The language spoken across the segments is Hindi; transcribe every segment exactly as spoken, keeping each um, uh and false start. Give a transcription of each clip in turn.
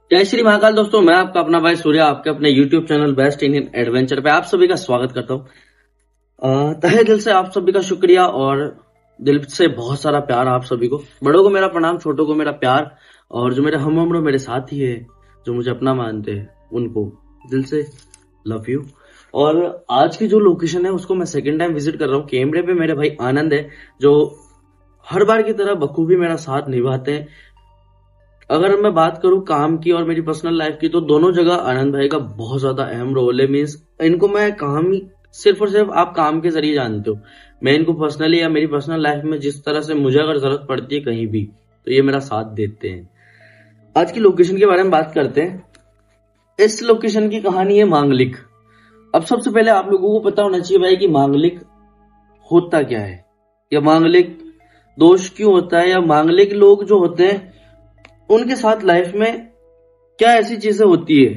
जय श्री महाकाल। दोस्तों, मैं आपका अपना भाई सूर्या आपके अपने YouTube channel best Indian adventure पे आप सभी का स्वागत करता हूँ। तहे दिल से आप सभी का शुक्रिया और दिल से बहुत सारा प्यार आप सभी को। बड़ों को मेरा प्रणाम, छोटों को मेरा प्यार, और जो मेरे हम उम्र मेरे साथी है जो मुझे अपना मानते हैं उनको दिल से लव यू। और आज की जो लोकेशन है उसको मैं सेकेंड टाइम विजिट कर रहा हूँ। कैमरे पे मेरे भाई आनंद है जो हर बार की तरह बखूबी मेरा साथ निभाते हैं। अगर मैं बात करूं काम की और मेरी पर्सनल लाइफ की तो दोनों जगह आनंद भाई का बहुत ज्यादा अहम रोल है। मीन्स इनको मैं काम ही सिर्फ और सिर्फ आप काम के जरिए जानते हो। मैं इनको पर्सनली या मेरी पर्सनल लाइफ में जिस तरह से मुझे अगर जरूरत पड़ती है कहीं भी तो ये मेरा साथ देते हैं। आज की लोकेशन के बारे में बात करते हैं। इस लोकेशन की कहानी है मांगलिक। अब सबसे पहले आप लोगों को पता होना चाहिए भाई कि मांगलिक होता क्या है, या मांगलिक दोष क्यों होता है, या मांगलिक लोग जो होते हैं उनके साथ लाइफ में क्या ऐसी चीजें होती है।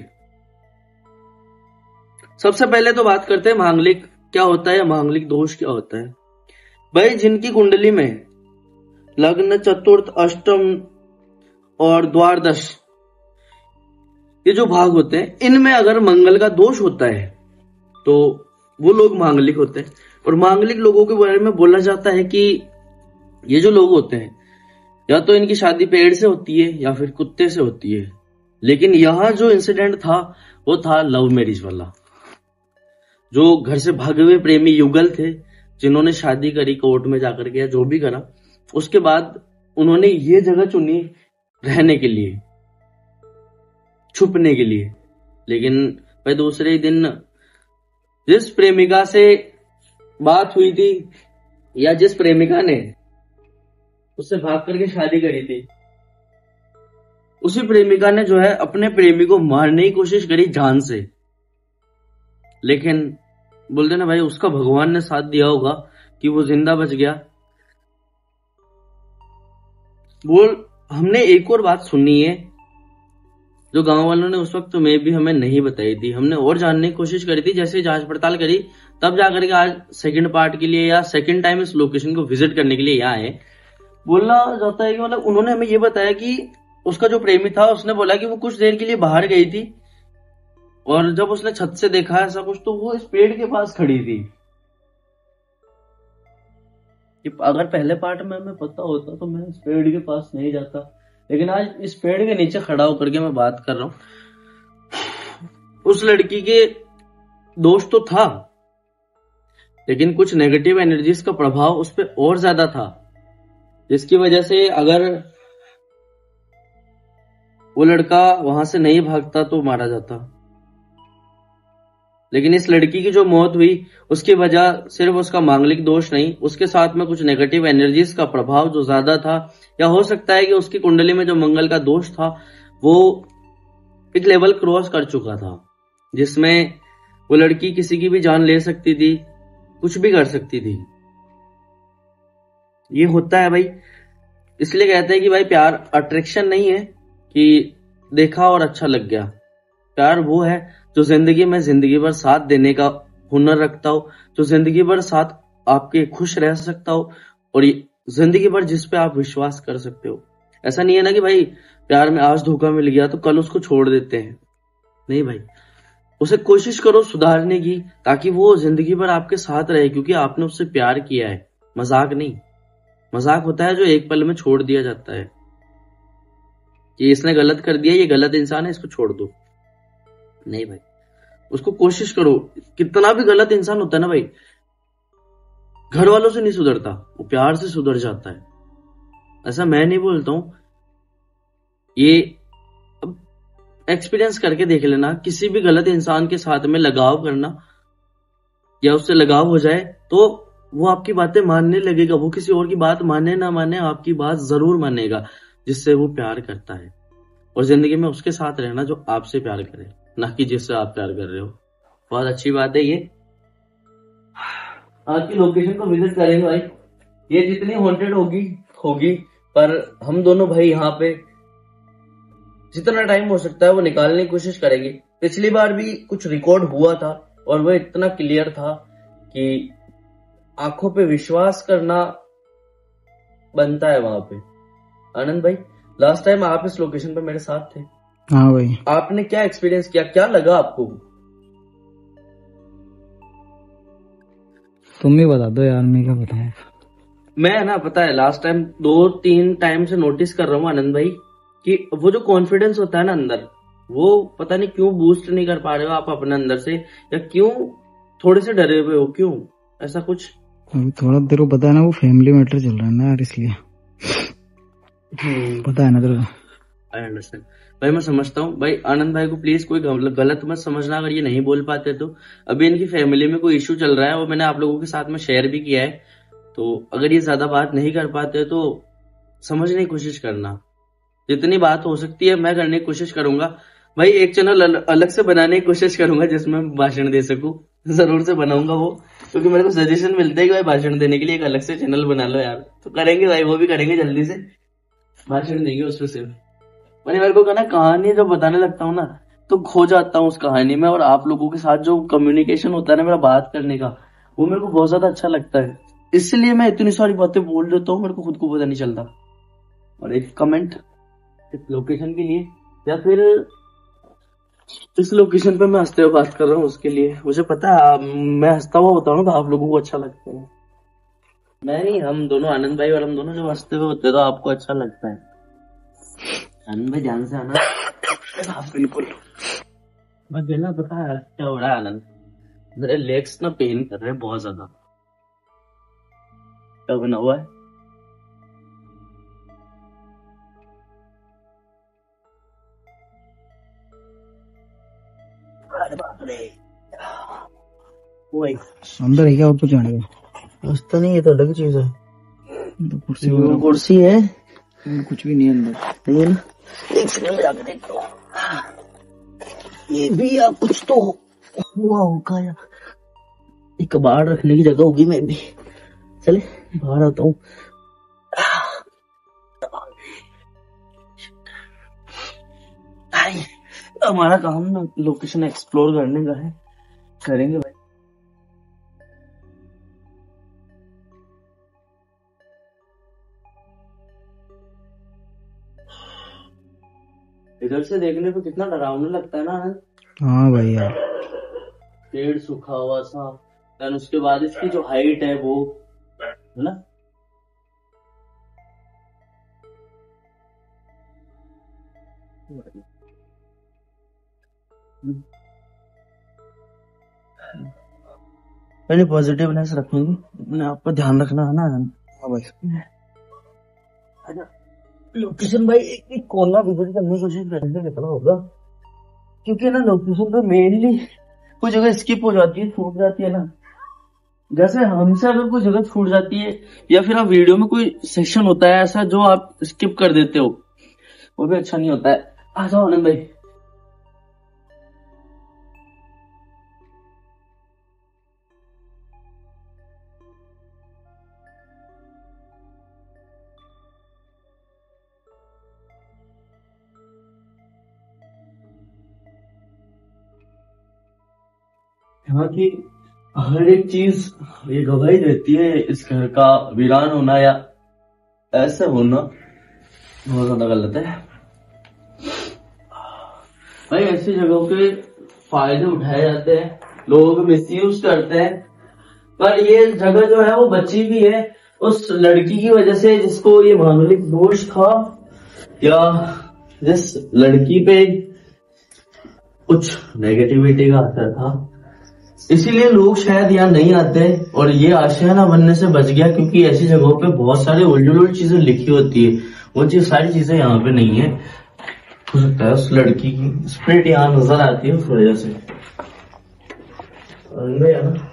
सबसे पहले तो बात करते हैं मांगलिक क्या होता है या मांगलिक दोष क्या होता है। भाई जिनकी कुंडली में लग्न, चतुर्थ, अष्टम और द्वादश ये जो भाग होते हैं इनमें अगर मंगल का दोष होता है तो वो लोग मांगलिक होते हैं। और मांगलिक लोगों के बारे में बोला जाता है कि ये जो लोग होते हैं या तो इनकी शादी पेड़ से होती है या फिर कुत्ते से होती है। लेकिन यहां जो इंसिडेंट था वो था लव मैरिज वाला। जो घर से भागे हुए प्रेमी युगल थे जिन्होंने शादी करी कोर्ट में जाकर के या जो भी करा, उसके बाद उन्होंने ये जगह चुनी रहने के लिए, छुपने के लिए। लेकिन भाई दूसरे ही दिन जिस प्रेमिका से बात हुई थी या जिस प्रेमिका ने उससे भाग करके शादी करी थी, उसी प्रेमिका ने जो है अपने प्रेमी को मारने की कोशिश करी जान से। लेकिन बोलते ना भाई उसका भगवान ने साथ दिया होगा कि वो जिंदा बच गया। बोल हमने एक और बात सुनी है जो गांव वालों ने उस वक्त में भी हमें नहीं बताई थी। हमने और जानने की कोशिश करी थी, जैसे जांच पड़ताल करी तब जाकर के आज सेकंड पार्ट के लिए या सेकंड टाइम इस लोकेशन को विजिट करने के लिए यहाँ आए। बोलना जाता है कि मतलब उन्होंने हमें ये बताया कि उसका जो प्रेमी था उसने बोला कि वो कुछ देर के लिए बाहर गई थी और जब उसने छत से देखा ऐसा कुछ तो वो इस पेड़ के पास खड़ी थी। अगर पहले पार्ट में हमें पता होता तो मैं इस पेड़ के पास नहीं जाता, लेकिन आज इस पेड़ के नीचे खड़ा होकर के मैं बात कर रहा हूं। उस लड़की के दोष तो था लेकिन कुछ नेगेटिव एनर्जीज का प्रभाव उस पर और ज्यादा था, जिसकी वजह से अगर वो लड़का वहां से नहीं भागता तो मारा जाता। लेकिन इस लड़की की जो मौत हुई उसकी वजह सिर्फ उसका मांगलिक दोष नहीं, उसके साथ में कुछ नेगेटिव एनर्जीज का प्रभाव जो ज्यादा था, या हो सकता है कि उसकी कुंडली में जो मंगल का दोष था वो एक लेवल क्रॉस कर चुका था जिसमें वो लड़की किसी की भी जान ले सकती थी, कुछ भी कर सकती थी। ये होता है भाई। इसलिए कहते हैं कि भाई प्यार अट्रैक्शन नहीं है कि देखा और अच्छा लग गया। प्यार वो है जो जिंदगी में जिंदगी भर साथ देने का हुनर रखता हो, जो जिंदगी भर साथ आपके खुश रह सकता हो और जिंदगी भर जिस पे आप विश्वास कर सकते हो। ऐसा नहीं है ना कि भाई प्यार में आज धोखा मिल गया तो कल उसको छोड़ देते हैं। नहीं भाई, उसे कोशिश करो सुधारने की ताकि वो जिंदगी भर आपके साथ रहे, क्योंकि आपने उससे प्यार किया है। मजाक नहीं। मजाक होता है जो एक पल में छोड़ दिया जाता है कि इसने गलत कर दिया, ये गलत इंसान है, इसको छोड़ दो। नहीं भाई, उसको कोशिश करो। कितना भी गलत इंसान होता है ना भाई, घर वालों से नहीं सुधरता, वो प्यार से सुधर जाता है। ऐसा मैं नहीं बोलता हूं, ये अब एक्सपीरियंस करके देख लेना। किसी भी गलत इंसान के साथ में लगाव करना या उससे लगाव हो जाए तो वो आपकी बातें मानने लगेगा। वो किसी और की बात माने ना माने आपकी बात जरूर मानेगा जिससे वो प्यार करता है। और जिंदगी में उसके साथ रहना जो आपसे प्यार करे, ना कि जिससे आप प्यार कर रहे हो। बहुत अच्छी बात है ये। आज की लोकेशन को विजिट करेंगे भाई। ये जितनी हॉन्टेड होगी होगी पर हम दोनों भाई यहाँ पे जितना टाइम हो सकता है वो निकालने की कोशिश करेंगे। पिछली बार भी कुछ रिकॉर्ड हुआ था और वह इतना क्लियर था कि आंखों पे विश्वास करना बनता है वहां पे। आनंद भाई, लास्ट टाइम आप इस लोकेशन पे मेरे साथ थे। हाँ भाई, आपने क्या एक्सपीरियंस किया, क्या लगा आपको? तुम ही बता दो यार, मैं क्या बताऊं। मैं ना, पता है, लास्ट टाइम दो तीन टाइम से नोटिस कर रहा हूँ आनंद भाई कि वो जो कॉन्फिडेंस होता है ना अंदर, वो पता नहीं क्यों बूस्ट नहीं कर पा रहे हो आप अपने अंदर से, या क्यों थोड़े से डरे हुए हो, क्यों ऐसा कुछ? अभी थोड़ा तेरे को पता है ना, वो फैमिली मैटर चल रहा है ना यार, इसलिए पता है ना तेरे को। आई अंडरस्टैंड भाई, मैं समझता हूँ भाई। आनंद भाई को प्लीज कोई गल- गलत मत समझना अगर ये नहीं बोल पाते तो। अभी इनकी फैमिली में कोई इश्यू चल रहा है और मैंने आप लोगों के साथ में शेयर भी किया है, तो अगर ये ज्यादा बात नहीं कर पाते तो समझने की कोशिश करना। जितनी बात हो सकती है मैं करने की कोशिश करूंगा भाई। एक चैनल अल, अलग से बनाने की कोशिश करूंगा जिसमें मैं भाषण दे सकूं, जरूर से बनाऊंगा वो, क्योंकि मेरे को सजेशन मिलते हैं कि भाई भाषण देने के लिए एक अलग से चैनल बना लो यार। तो करेंगे भाई, वो भी करेंगे, जल्दी से भाषण देंगे उसमें सिर्फ। मैंने मेरे को कहना, कहानी जब बताने लगता हूँ ना तो खो जाता हूँ उस कहानी में, और आप लोगों के साथ जो कम्युनिकेशन होता है ना मेरा बात करने का, वो मेरे को बहुत ज्यादा अच्छा लगता है। इसलिए मैं इतनी सारी बातें बोल देता हूँ, मेरे को खुद को पता नहीं चलता। और एक कमेंट इस लोकेशन के लिए, या फिर इस लोकेशन पे मैं हंसते हुए बात कर रहा हूँ उसके लिए, मुझे पता है मैं हंसता हुआ बताऊँ तो आप लोगों को अच्छा लगता है। मैं नहीं, हम दोनों, आनंद भाई और हम दोनों जब हंसते हुए होते तो आपको अच्छा लगता है। आनंद भाई ध्यान से आना। हाँ बिल्कुल। मैं बिना पता है क्या हो रहा है आनंद, मेरे लेग्स ना पेन कर रहे हैं बहुत ज्यादा। क्या बना हुआ है? अरे बाप रे, वही अंदर है क्या और कुछ आने का? रास्ता नहीं, ये तो अलग चीज है। तो कुर्सी वो वगैरह कुर्सी है, कुछ भी नहीं है अंदर। नहीं है ना? एक सेकंड में जाकर देख लो। ये भी या कुछ तो हुआ होगा, या एक कबाड़ रखने की जगह होगी मैं भी। चले बाहर आता हूँ। हमारा काम ना लोकेशन एक्सप्लोर करने का है, करेंगे भाई। इधर से देखने पे कितना डरावना लगता है ना। हाँ भाई यार, पेड़ सूखा हुआ सा, और उसके बाद इसकी जो हाइट है वो, है ना? पहले पॉजिटिवनेस रखेंगे, अपने आप पर ध्यान रखना है ना। हाँ भाई। लोकेशन भाई एक एक कोना विजिट करने की कोशिश करेंगे कितना होगा, क्योंकि ना लोकेशन पे मेनली कोई जगह स्किप हो जाती है, छूट जाती है ना। जैसे हमसे अगर कोई जगह छूट जाती है, या फिर आप वीडियो में कोई सेक्शन होता है ऐसा जो आप स्किप कर देते हो, वो भी अच्छा नहीं होता है। आ जाओ आनंद भाई। यहाँ की हर एक चीज ये गवाही देती है, इस घर का वीरान होना या ऐसे होना बहुत ज्यादा गलत है भाई। ऐसी जगहों के फायदे उठाए जाते हैं, लोग मिसयूज करते हैं, पर ये जगह जो है वो बची भी है उस लड़की की वजह से जिसको ये मानसिक दोष था, या जिस लड़की पे कुछ नेगेटिविटी का असर था, इसीलिए लोग शायद यहाँ नहीं आते। और ये आशय ना बनने से बच गया, क्योंकि ऐसी जगहों पे बहुत सारी उल्टी उल्टी चीजें लिखी होती है, वो चीज सारी चीजें यहाँ पे नहीं है। हो सकता है उस लड़की की स्पिरिट यहाँ नजर आती है उस वजह से। है ना?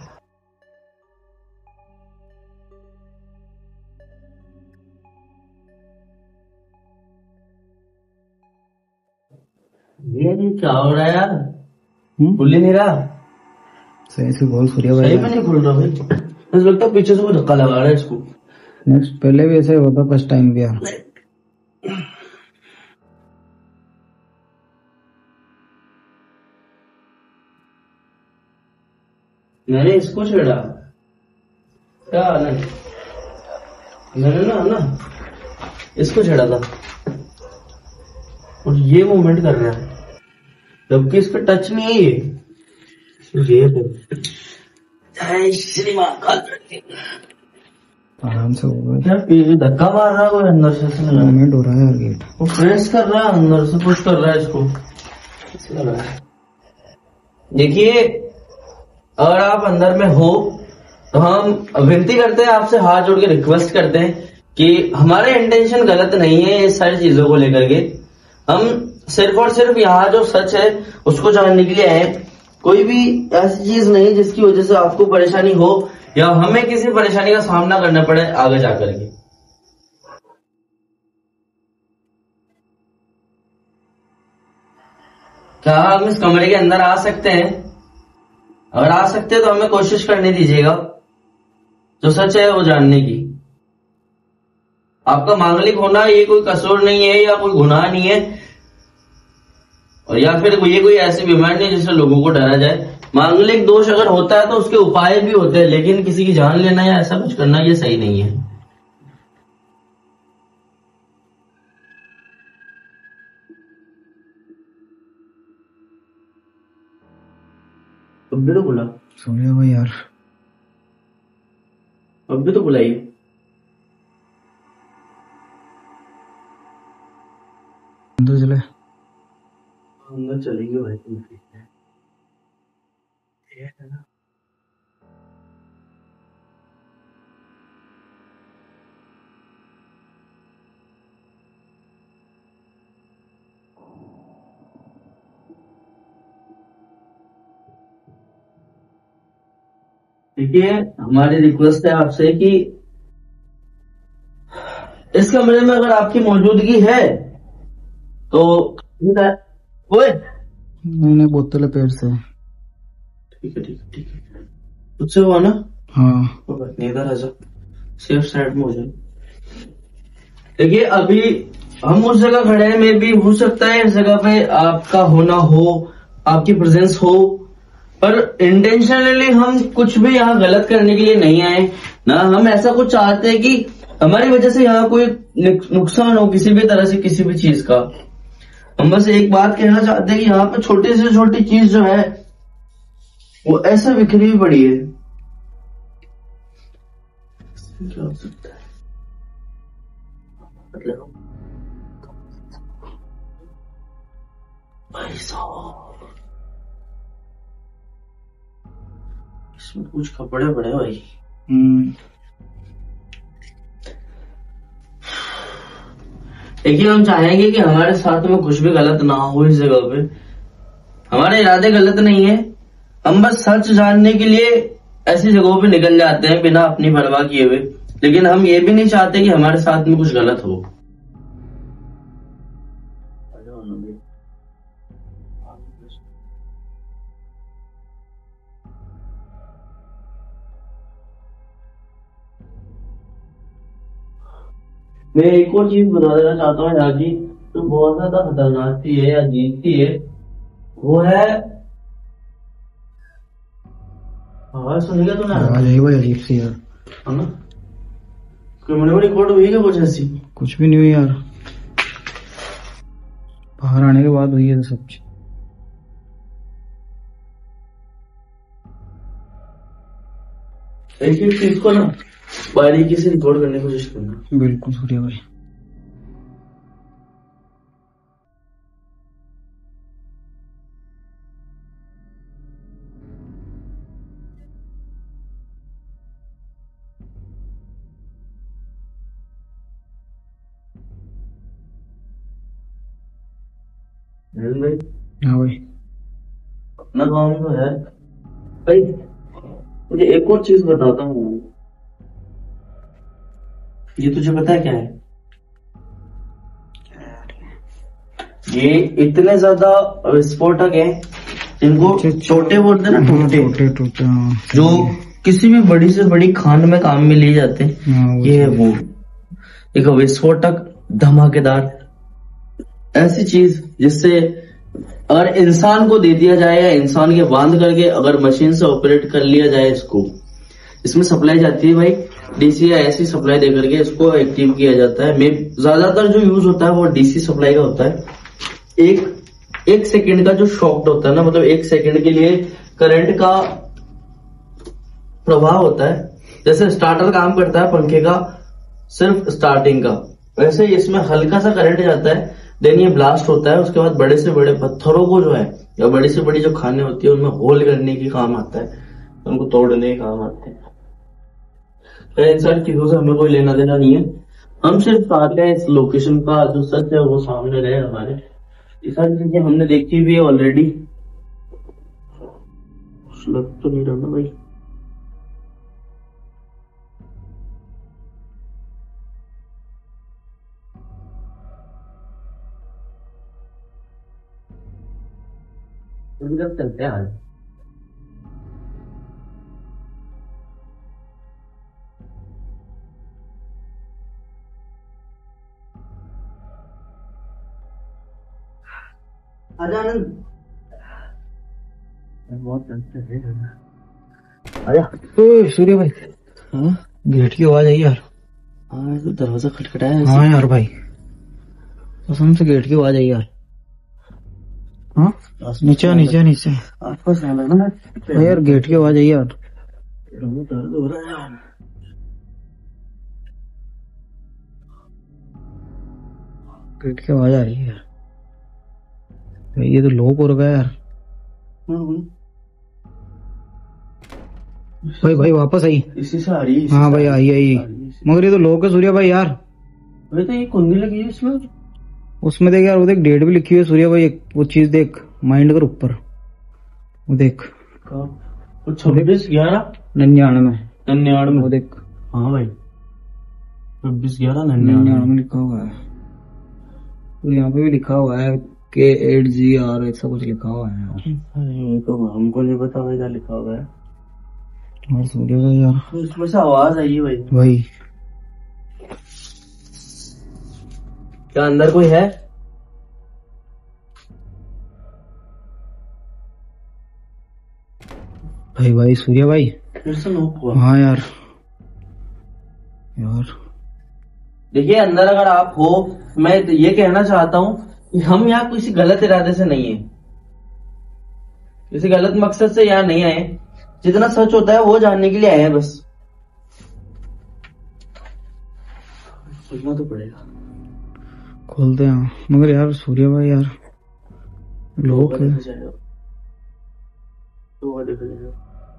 ये क्या हो रहा है यार? खुल ही नहीं रहा। सही से बोल सूर्या भाई। सही में नहीं खुल रहा भाई, मुझे लगता है पीछे से कोई धक्का लगा रहा है इसको। नेक्स्ट पहले भी ऐसा ही होता, फर्स्ट टाइम भी यार। मैंने इसको छेड़ा क्या आनंद? मैंने ना ना इसको छेड़ा था। और ये मूवमेंट कर रहा है जबकि इस पे टच नहीं है ये ये जय श्री महाकाल। आराम से होगा। क्या ये धक्का मार रहा है कोई अंदर से? मूवमेंट हो रहा है यार गेट। वो प्रेस कर रहा है अंदर से, पुश कर रहा है इसको। देखिए अगर आप अंदर में हो तो हम विनती करते हैं आपसे, हाथ जोड़ के रिक्वेस्ट करते हैं कि हमारे इंटेंशन गलत नहीं है ये सारी चीजों को लेकर के। हम सिर्फ और सिर्फ यहाँ जो सच है उसको जानने के लिए आए। कोई भी ऐसी चीज नहीं जिसकी वजह से आपको परेशानी हो या हमें किसी परेशानी का सामना करना पड़े आगे जाकर के। क्या हम इस कमरे के अंदर आ सकते हैं? अगर आ सकते हैं तो हमें कोशिश करने दीजिएगा जो सच है वो जानने की। आपका मांगलिक होना ये कोई कसूर नहीं है या कोई गुनाह नहीं है, और या फिर ये कोई ऐसी बीमारी नहीं जिससे लोगों को डरा जाए। मांगलिक दोष अगर होता है तो उसके उपाय भी होते हैं, लेकिन किसी की जान लेना या ऐसा कुछ करना ये सही नहीं है। अब भी तो बुला, सोया हुआ यार। अब भी तो बुलाइए। अंदर चले, अंदर चलेंगे भाई। तुम ठीक है ना? देखिए हमारी रिक्वेस्ट है आपसे कि इस कमरे में अगर आपकी मौजूदगी है तो ओए नहीं नहीं बोतल है पेड़ से। ठीक है ठीक है ठीक है, तुझसे हुआ ना? हाँ नहीं, इधर आ जाओ, सेफ साइड में हो जाओ। देखिए अभी हम उस जगह खड़े हैं, में भी हो सकता है इस जगह पे आपका होना हो, आपकी प्रेजेंस हो, पर इंटेंशनली हम कुछ भी यहाँ गलत करने के लिए नहीं आए ना। हम ऐसा कुछ चाहते हैं कि हमारी वजह से यहाँ कोई नुकसान हो किसी भी तरह से, किसी भी चीज का। हम बस एक बात कहना चाहते हैं कि यहाँ पे छोटी से छोटी चीज जो है वो ऐसा बिखरी पड़ी है। क्या हो सकता है? मतलब भाई साहब इसमें कुछ कपड़े पड़े भाई। देखिए हम चाहेंगे कि हमारे साथ में कुछ भी गलत ना हो इस जगह पे। हमारे इरादे गलत नहीं है, हम बस सच जानने के लिए ऐसी जगहों पे निकल जाते हैं बिना अपनी परवाह किए हुए, लेकिन हम ये भी नहीं चाहते कि हमारे साथ में कुछ गलत हो। मैं एक और चीज बता देना चाहता हूँ यहाँ की, तो बहुत ज्यादा खतरनाक सी है, अजीब सी है, वो है आवाज सुनेगा तो ना? आवाज आई भाई अजीब सी यार, है ना? कोई बड़ी बड़ी कोड हुई क्या कुछ ऐसी? कुछ भी नहीं हुई यार, बाहर आने के बाद हुई है तो सब चीज। एक एक चीज को ना बारीकी से रिकॉर्ड करने की कोशिश करना। बिल्कुल सूर्य भाई। भाई हाँ भाई, अपना काम तो है भाई। मुझे एक और चीज बताता हूँ, ये तुझे पता है क्या है? ये इतने ज्यादा विस्फोटक है जिनको छोटे बोलते हैं ना, टोटे टोटे जो किसी भी बड़ी से बड़ी खान में काम में लिए जाते हैं, ये है वो एक विस्फोटक धमाकेदार ऐसी चीज जिससे अगर इंसान को दे दिया जाए या इंसान के बांध करके अगर मशीन से ऑपरेट कर लिया जाए इसको, इसमें सप्लाई जाती है भाई डीसी या ऐसी सप्लाई देकर के इसको एक्टिव किया जाता है। में ज्यादातर जो यूज होता है वो डीसी सप्लाई का होता है। एक एक सेकंड का जो शॉक होता है ना, मतलब एक सेकंड के लिए करंट का प्रभाव होता है। जैसे स्टार्टर काम करता है पंखे का सिर्फ स्टार्टिंग का, वैसे इसमें हल्का सा करंट जाता है, देन ये ब्लास्ट होता है। उसके बाद बड़े से बड़े पत्थरों को जो है या बड़ी से बड़ी जो खाने होती है उनमें होल करने की काम आता है, उनको तोड़ने के काम आते हैं। तो इन सारी चीजों से हमें कोई लेना देना नहीं है, हम सिर्फ चाहते हैं इस लोकेशन का जो सच है वो सामने रहे हमारे। ये सारी चीजें हमने देखी हुई है ऑलरेडी। लग तो नहीं रहा ना भाई। चलते हैं आज। आजा आनंद, बहुत चलते हैं। आजा। ओ सूर्य भाई, हाँ गेट की आवाज आई यार। हाँ तो दरवाजा खटखटाया। हाँ यार भाई, कसम से गेट की आवाज आई यार। हाँ नीचे नीचे नीचे आसपास रहना ना हाँ यार, गेट की आवाज आई यार। दर्द हो रहा है यार। गेट की आवाज आ रही है यार। भाई ये तो लॉक हो रखा है यार। भाई भाई वापस आई। इसी से आ रही है। हाँ भाई आई आई, मगर ये तो लॉक है सूर्या भाई यार। भाई तो ये कुंडी लगी है इसमें। उसमें देख यार, वो देख डेट भी लिखी हुई है सूर्या भाई। एक वो चीज देख, माइंड कर ऊपर, वो देख छब्बीस ग्यारह निन्यानवे निन्यानवे वो देख। हाँ भाई छब्बीस ग्यारह निन्यानवे लिखा हुआ है। तो यहाँ पे भी लिखा हुआ है के एट जी आर ऐसा कुछ लिखा हुआ है। अरे तो हमको नहीं पता भाई क्या लिखा हुआ है। और सूर्य भाई यार इसमें से आवाज आई है भाई। भाई क्या अंदर कोई है? भाई भाई सूर्य भाई फिर से नॉक हुआ। हाँ यार यार देखिए अंदर अगर आप हो, मैं ये कहना चाहता हूँ कि हम यहाँ किसी गलत इरादे से नहीं है, किसी गलत मकसद से यहाँ नहीं आए। जितना सच होता है वो जानने के लिए आए हैं बस। सोचना तो पड़ेगा। खोलते हैं मगर यार सूर्य भाई यार लोग है। तो देख लीजिए।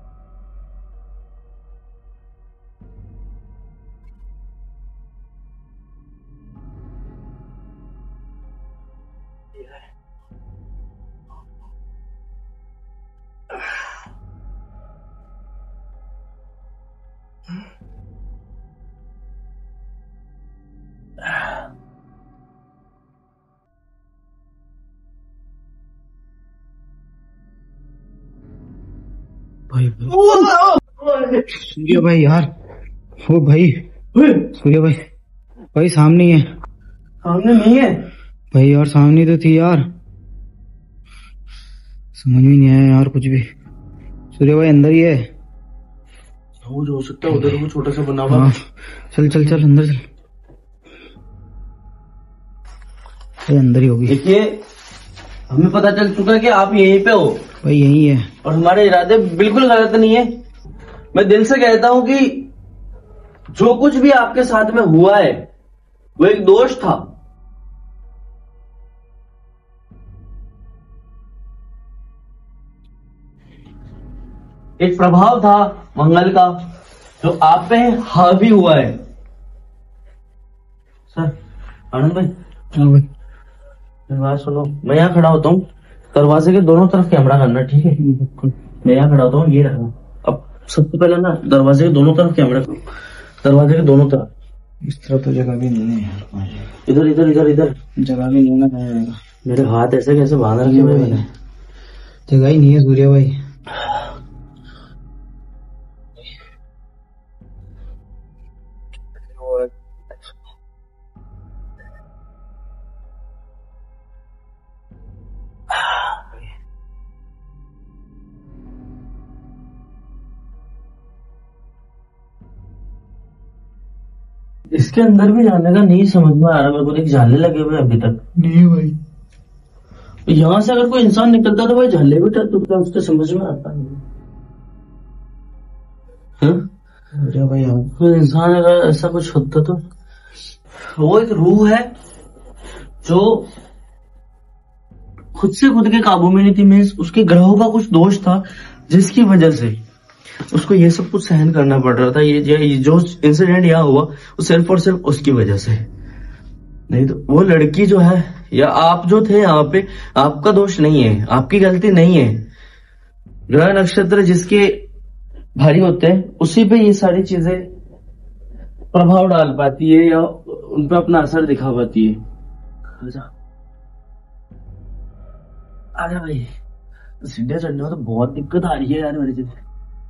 भाई सूर्य भाई यार, ओ भाई सूर्य भाई, भाई सामने ही है। सामने नहीं है भाई यार, सामने तो थी यार, समझ में नहीं आया यार कुछ भी। सूर्य भाई अंदर ही है। वो जो हो सकता है उधर वो छोटा सा बना हुआ। हाँ चल चल चल अंदर चल। भाई अंदर ही होगी। देखिए हमें पता चल चुका है कि आप यहीं पे हो। भाई यही है और हमारे इरादे बिल्कुल गलत नहीं है। मैं दिल से कहता हूं कि जो कुछ भी आपके साथ में हुआ है वो एक दोष था। एक प्रभाव था मंगल का जो आप पे हावी हुआ है। सर आनंद भाई, हाँ भाई बात सुनो, मैं यहाँ खड़ा होता हूँ, दरवाजे के दोनों तरफ कैमरा करना, ठीक है? मैं यहाँ खड़ा होता हूँ, ये रखना। अब सबसे पहले ना दरवाजे के दोनों तरफ कैमरा करो, दरवाजे के दोनों तरफ। इस तरफ तो जगह भी नहीं है यार। इधर इधर इधर इधर जगह भी नहीं है। मेरे हाथ ऐसे कैसे बांध रखे भाई मैंने? जगह ही नहीं है सूर्य भाई। इसके अंदर भी जाने का नहीं समझ में आ रहा मेरे को। देख जाले लगे हुए अभी तक नहीं भाई, यहाँ से अगर कोई इंसान निकलता तो भाई झल्ले भी टूटता, उसके समझ में आता नहीं। हाँ भाई, कोई इंसान अगर ऐसा कुछ होता तो, वो एक रूह है जो खुद से खुद के काबू में नहीं थी। मीन्स उसके ग्रहों का कुछ दोष था जिसकी वजह से उसको ये सब कुछ सहन करना पड़ रहा था। ये, ये जो इंसिडेंट यहाँ हुआ वो सिर्फ और सिर्फ उसकी वजह से। नहीं तो वो लड़की जो है या आप जो थे यहाँ पे, आपका दोष नहीं है, आपकी गलती नहीं है। ग्रह नक्षत्र जिसके भारी होते हैं उसी पे ये सारी चीजें प्रभाव डाल पाती है या उन पे अपना असर दिखा पाती है। आजा आजा भाई, सीढ़ियां चढ़ने में तो बहुत दिक्कत आ रही है यार मेरी चीज।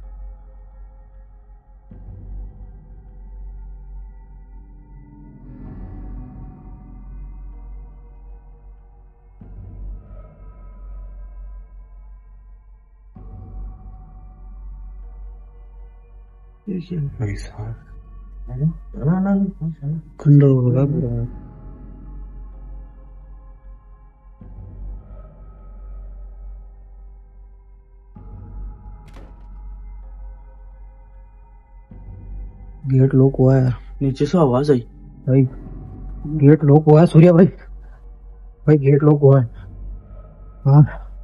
खंडर होगा पूरा। गेट लॉक हुआ है। नीचे से आवाज आई भाई, गेट लॉक हुआ है सूर्या भाई। भाई गेट लॉक हुआ है। हाँ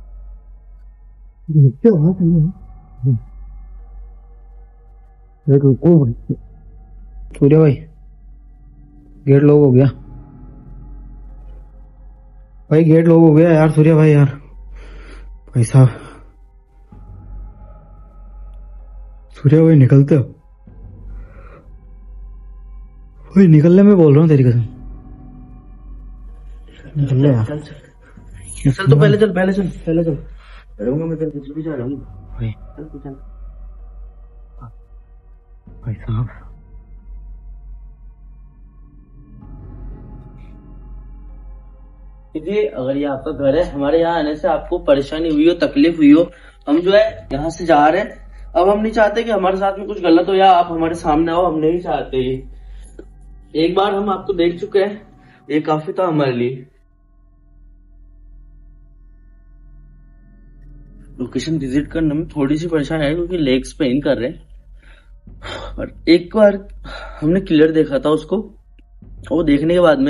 नीचे आवाज आई है। गेट रुको सूर्या भाई, गेट लॉक हो गया भाई, गेट लॉक हो गया यार सूर्या भाई। यार भाई साहब, सूर्या भाई निकलते हो भाई, निकलने में बोल रहा हूँ तेरी कसम। निकल ले यार, चल चल चल तो पहले चल पहले चल पहले चल रहूंगा मैं तेरे पीछे पीछे रहूंगा भाई। चल तू चल भाई साहब देखिए, अगर ये आपका घर है, हमारे यहाँ आने से आपको परेशानी हुई हो, तकलीफ हुई हो, हम जो है यहाँ से जा रहे हैं। अब हम नहीं चाहते कि हमारे साथ में कुछ गलत हो या आप हमारे सामने आओ, हम नहीं चाहते। एक बार हम आपको देख चुके हैं, ये काफी था हमारे लिए। लोकेशन विजिट करने में थोड़ी सी परेशानी आई क्योंकि लेग्स पेन कर रहे हैं, और एक बार हमने क्लियर देखा था उसको, वो देखने के बाद में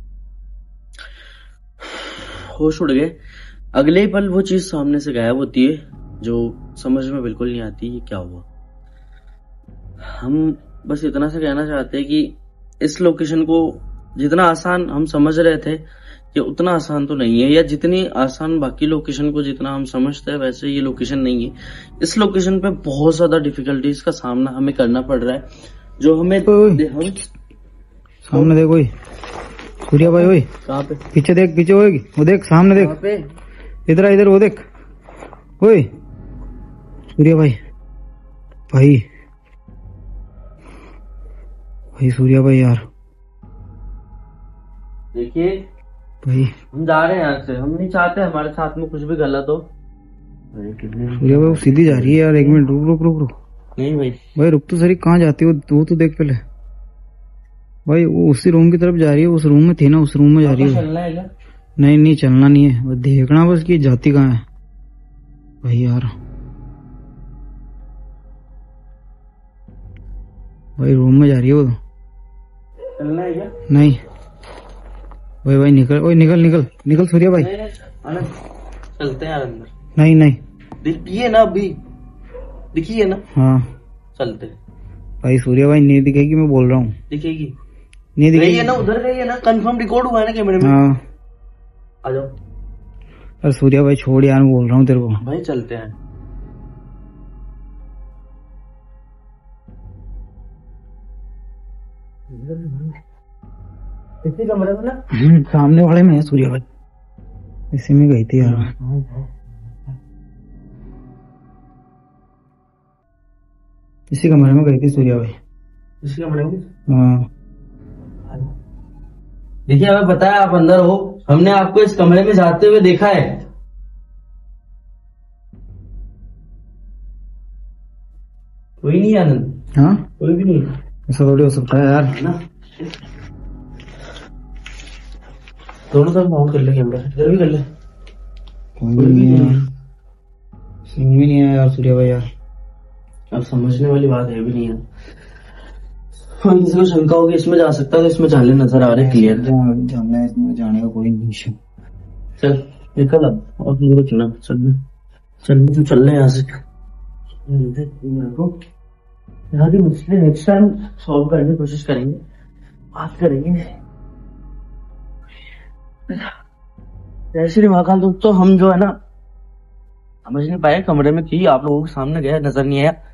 होश उड़ गए। अगले ही पल वो चीज सामने से गायब होती है जो समझ में बिल्कुल नहीं आती ये क्या हुआ। हम बस इतना से कहना चाहते हैं कि इस लोकेशन को जितना आसान हम समझ रहे थे कि उतना आसान तो नहीं है, या जितनी आसान बाकी लोकेशन को जितना हम समझते हैं वैसे ये लोकेशन नहीं है। इस लोकेशन पे बहुत ज्यादा डिफिकल्टीज का सामना हमें करना पड़ रहा है, जो हमें हम सामने देखो सूर्या भाई। ओए कहाँ पे? पीछे देख, पीछे होगी वो देख, सामने देख, इधर इधर वो देख। ओए सूर्या भाई, भाई भाई सूर्या भाई यार देखिए भाई, हम जा रहे हैं यहाँ से, हम नहीं चाहते हमारे साथ में कुछ भी गलत हो। सूर्या भाई वो सीधी जा रही है यार, एक मिनट रुक रुक रुक रुक नहीं भाई भाई रुक तो सही, कहाँ जाती हो वो तो देख पहले भाई। वो उसी रूम की तरफ जा रही है, उस रूम में थी ना, उस रूम में जा रही है। चलना है क्या? नहीं नहीं चलना नहीं है, बस देखना बस कि जाती कहाँ है भाई यार। भाई रूम में जा रही है वो तो। चलना है क्या? नहीं भाई भाई निकल, ओए निकल निकल निकल सूर्या भाई। नहीं, नहीं, चलते हैं यार अंदर। नहीं नहीं दिखिए ना अभी, दिखिए ना। हाँ चलते भाई, सूर्या भाई नहीं दिखेगी, मैं बोल रहा हूँ दिखेगी। नहीं दिखेगी है ना, उधर गई है ना, कंफर्म रिकॉर्ड हुआ है ना कैमरे में। हाँ आ जाओ। अरे सूर्या भाई छोड़ यार, मैं बोल रहा हूँ तेरे को भाई चलते हैं। इसी कमरे में ना, सामने वाले में है सूर्या भाई, इसी में गई थी यार। इसी कमरे में गई थी सूर्या भाई। इसी कमरे में। हाँ देखिए हमें पता है आप अंदर हो, हमने आपको इस कमरे में जाते हुए देखा है। कोई नहीं आनंद। हाँ कोई भी नहीं, ऐसा थोड़ी हो सकता है यार। ना दोनों तरफ ऑन कर ले कैमरा, इधर भी कर ले। कोई भी नहीं है, समझ में नहीं आया यार सूर्या भाई यार। अब समझने वाली बात है भी नहीं है। हाँ, किसी को शंका होगी इसमें जा सकता है तो इसमें जाले नजर आ रहे क्लियर। जाना है इसमें, जाने का कोई नहीं। चल निकल अब, और दूर चलना, चल चल तो चल रहे यहाँ से। यहाँ की मसले नेक्स्ट टाइम सॉल्व करने की कोशिश करेंगे, बात करेंगे। जय श्री महाकाल। दोस्तों हम जो है ना समझ नहीं पाए, कमरे में की आप लोगों के सामने गया, नजर नहीं आया।